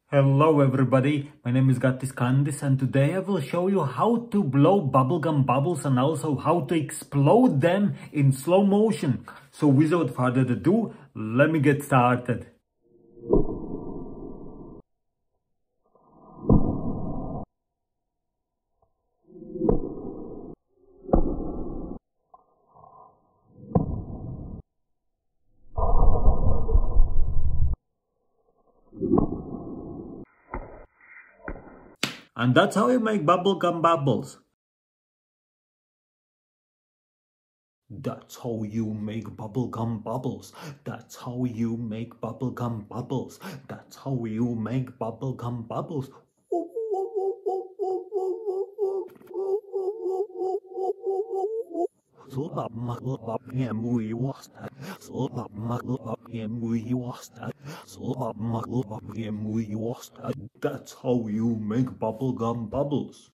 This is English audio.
Hello everybody, my name is Gattis Kandis and today I will show you how to blow bubblegum bubbles and also how to explode them in slow motion. So without further ado, let me get started. And that's how you make bubblegum bubbles. That's how you make bubblegum bubbles. That's how you make bubblegum bubbles. That's how you make bubblegum bubbles. Slap up him we was that. Slap up him we was that. Slap up him we was that. That's how you make bubblegum bubbles.